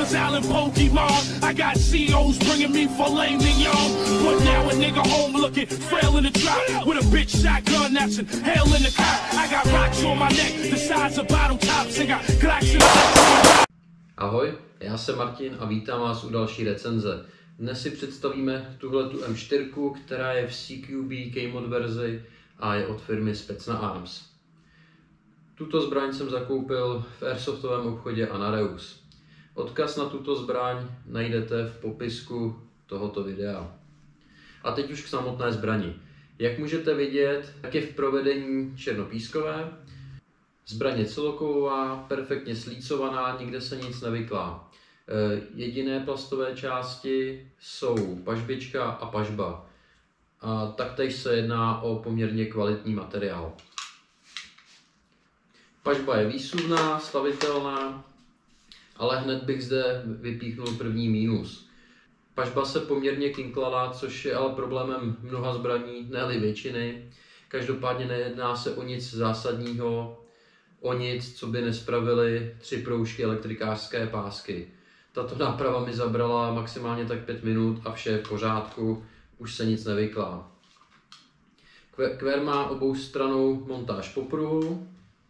Gonzales, Pokemon. I got COs bringing me filet mignon. But now a nigga home looking frail in the trap with a bitch shotgun that's in hell in the cop. I got rocks on my neck the size of bottle tops and got Glocks in the. Ahoj, já jsem Martin a vítám vás u další recenze. Dnes si představíme tuhletu M4, která je v CQB K-Mod verzi a je od firmy Specna Arms. Tuto zbraň jsem zakoupil v airsoftovém obchodě Anareus. Odkaz na tuto zbraň najdete v popisku tohoto videa. A teď už k samotné zbrani. Jak můžete vidět, tak je v provedení černopískové. Zbraň je celokovová, perfektně slícovaná, nikde se nic nevyklá. Jediné plastové části jsou pažbička a pažba. A taktéž se jedná o poměrně kvalitní materiál. Pažba je výsuvná, stavitelná, ale hned bych zde vypíchnul první mínus. Pažba se poměrně kinklala, což je ale problémem mnoha zbraní, ne-li většiny. Každopádně nejedná se o nic zásadního, o nic, co by nespravily 3 proužky elektrikářské pásky. Tato náprava mi zabrala maximálně tak 5 minut a vše je v pořádku, už se nic nevyklá. Kvér má oboustranou montáž popruhu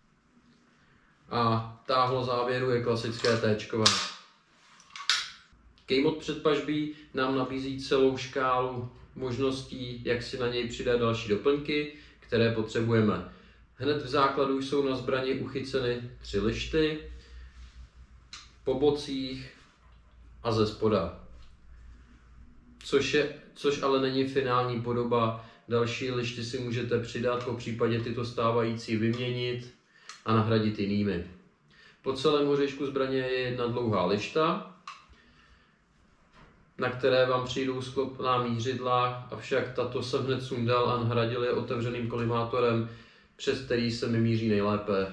a táhlo závěru je klasické T-čkové. K-Mod předpažbí nám nabízí celou škálu možností, jak si na něj přidat další doplňky, které potřebujeme. Hned v základu jsou na zbrani uchyceny 3 lišty, po bocích a ze spoda. Což ale není finální podoba. Další lišty si můžete přidat, po případě tyto stávající vyměnit a nahradit jinými. Po celém oříšku zbraně je jedna dlouhá lišta, na které vám přijdou sklopná mířidla, avšak tato jsem hned sundal a nahradil je otevřeným kolimátorem, přes který se mi míří nejlépe.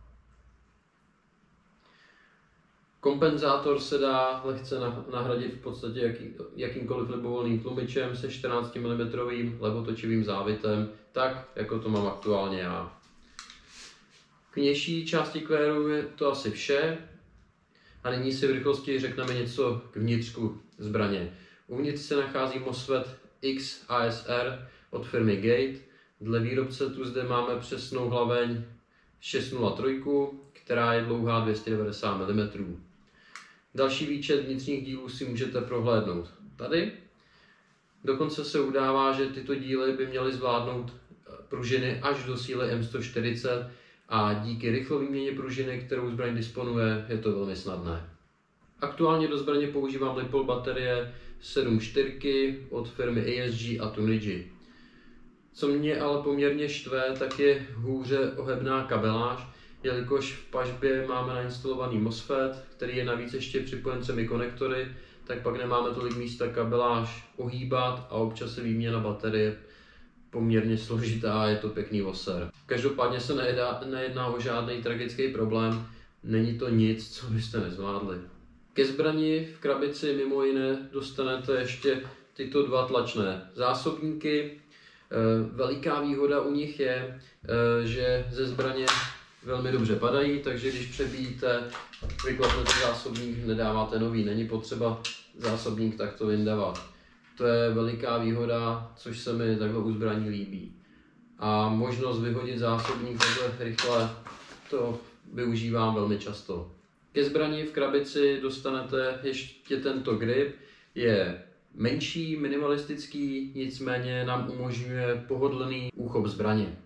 Kompenzátor se dá lehce nahradit v podstatě jakýmkoliv libovolným tlumičem se 14 mm levotočivým závitem, tak jako to mám aktuálně já. K vnější části kvéru je to asi vše a nyní si v rychlosti řekneme něco k vnitřku zbraně. Uvnitř se nachází MOSFET X ASR od firmy Gate. Dle výrobce tu zde máme přesnou hlaveň 603, která je dlouhá 290 mm. Další výčet vnitřních dílů si můžete prohlédnout tady. Dokonce se udává, že tyto díly by měly zvládnout pružiny až do síly M140 a díky rychlé výměně pružiny, kterou zbraň disponuje, je to velmi snadné. Aktuálně do zbraně používám Lipol baterie 7.4 od firmy ASG a Tunigi. Co mě ale poměrně štve, tak je hůře ohebná kabeláž, jelikož v pažbě máme nainstalovaný MOSFET, který je navíc ještě připojen 3 konektory, tak pak nemáme tolik místa kabeláž ohýbat a občas je výměna baterie poměrně složitá a je to pěkný voser. Každopádně se nejedná o žádný tragický problém, není to nic, co byste nezvládli. Ke zbrani v krabici mimo jiné dostanete ještě tyto 2 tlačné zásobníky. Veliká výhoda u nich je, že ze zbraně velmi dobře padají, takže když přebíjíte, vyklapnete zásobník, nedáváte nový, není potřeba zásobník takto vyndavat. To je veliká výhoda, což se mi takhle u zbraní líbí. A možnost vyhodit zásobník takhle rychle, to využívám velmi často. Ke zbrani v krabici dostanete ještě tento grip, je menší, minimalistický, nicméně nám umožňuje pohodlný úchop zbraně.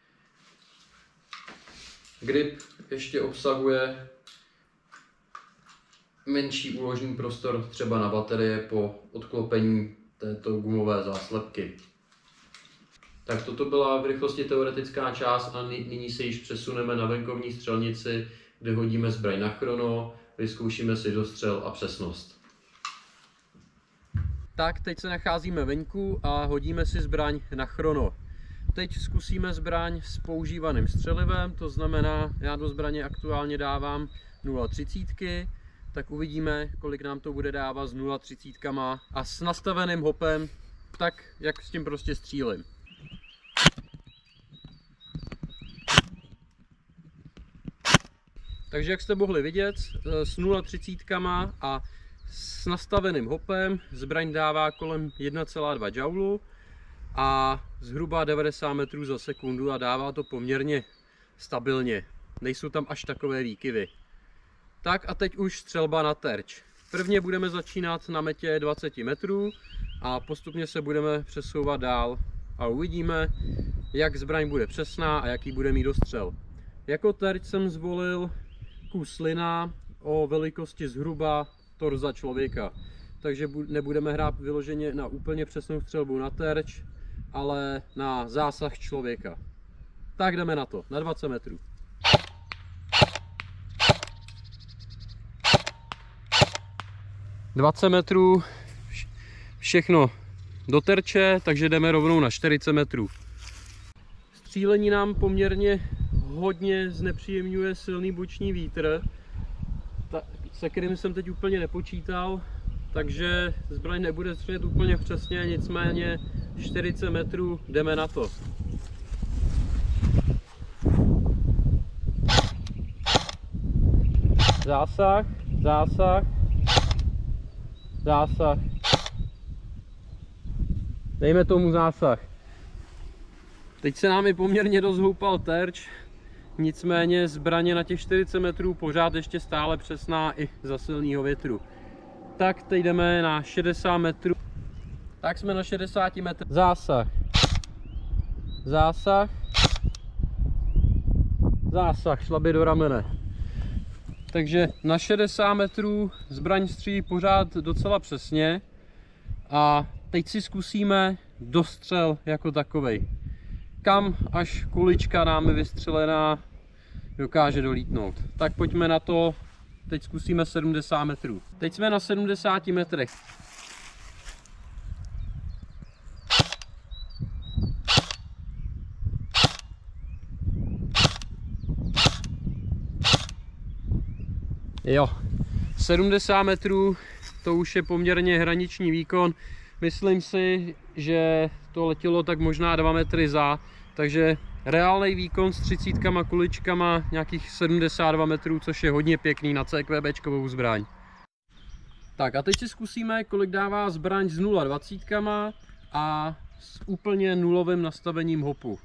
Grip ještě obsahuje menší úložný prostor třeba na baterie po odklopení této gumové záslepky. Tak toto byla v rychlosti teoretická část a nyní se již přesuneme na venkovní střelnici, kde hodíme zbraň na chrono, vyzkoušíme si dostřel a přesnost. Tak, teď se nacházíme venku a hodíme si zbraň na chrono. Teď zkusíme zbraň s používaným střelivem, to znamená, já do zbraně aktuálně dávám 0,30, tak uvidíme, kolik nám to bude dávat s 0,30 a s nastaveným hopem, tak jak s tím prostě střílím. Takže jak jste mohli vidět, s 0,30 a s nastaveným hopem zbraň dává kolem 1,2 joulu a zhruba 90 metrů za sekundu a dává to poměrně stabilně. Nejsou tam až takové výkyvy. Tak a teď už střelba na terč. Prvně budeme začínat na metě 20 metrů a postupně se budeme přesouvat dál a uvidíme, jak zbraň bude přesná a jaký bude mít dostřel. Jako terč jsem zvolil kus lina o velikosti zhruba torza člověka. Takže nebudeme hrát vyloženě na úplně přesnou střelbu na terč, ale na zásah člověka. Tak jdeme na to, na 20 metrů. ...20 metrů, všechno do terče, takže jdeme rovnou na 40 metrů. Střílení nám poměrně hodně znepříjemňuje silný boční vítr, se kterým jsem teď úplně nepočítal, takže zbraň nebude střílet úplně přesně, nicméně 40 metrů jdeme na to. Zásah, zásah, zásah. Dejme tomu zásah. Teď se nám i poměrně dost houpal terč, nicméně zbraně na těch 40 metrů pořád ještě stále přesná i za silného větru. Tak teď jdeme na 60 metrů. Tak jsme na 60 metrů. Zásah. Zásah. Zásah, šlaby do ramene. Takže na 60 metrů zbraň střílí pořád docela přesně. A teď si zkusíme dostřel jako takovej. Kam až kulička námi vystřelená dokáže dolítnout. Tak pojďme na to, teď zkusíme 70 metrů. Teď jsme na 70 metrech. Jo, 70 metrů, to už je poměrně hraniční výkon. Myslím si, že to letělo tak možná 2 metry za, takže reálný výkon s 30 kuličkama nějakých 72 metrů, což je hodně pěkný na CQBčkovou zbraň. Tak a teď si zkusíme, kolik dává zbraň s 0,20 a s úplně nulovým nastavením hopu.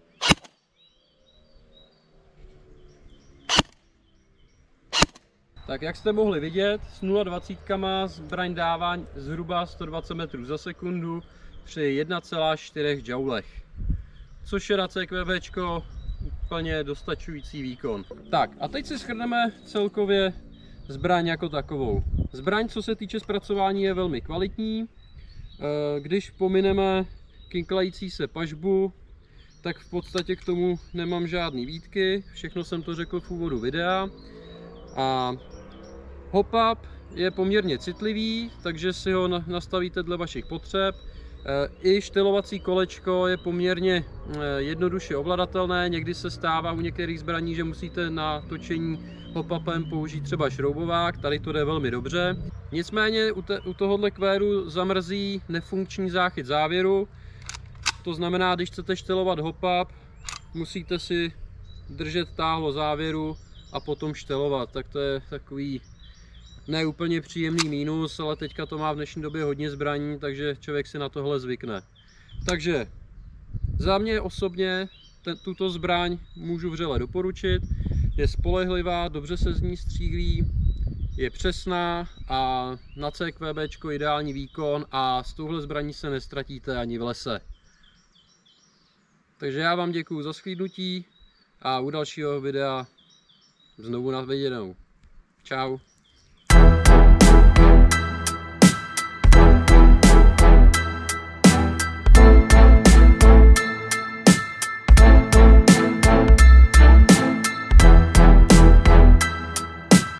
Tak jak jste mohli vidět, s 0,20 zbraň dává zhruba 120 metrů za sekundu při 1,4 joulech. Což je na CQBčko úplně dostačující výkon. Tak a teď si shrneme celkově zbraň jako takovou. Zbraň, co se týče zpracování, je velmi kvalitní. Když pomineme kinklající se pažbu, tak v podstatě k tomu nemám žádný výtky. Všechno jsem to řekl v úvodu videa. A hop-up je poměrně citlivý, takže si ho nastavíte dle vašich potřeb. I štelovací kolečko je poměrně jednoduše ovladatelné. Někdy se stává u některých zbraní, že musíte na točení hop-upem použít třeba šroubovák. Tady to jde velmi dobře. Nicméně u tohohle kvéru zamrzí nefunkční záchyt závěru. To znamená, když chcete štelovat hop-up, musíte si držet táhlo závěru a potom štelovat. Tak to je takový ne úplně příjemný mínus, ale teďka to má v dnešní době hodně zbraní, takže člověk si na tohle zvykne. Takže za mě osobně tuto zbraň můžu vřele doporučit. Je spolehlivá, dobře se z ní střílí, je přesná a na CQBčko ideální výkon a s touhle zbraní se nestratíte ani v lese. Takže já vám děkuju za shlédnutí a u dalšího videa znovu na viděnou. Čau.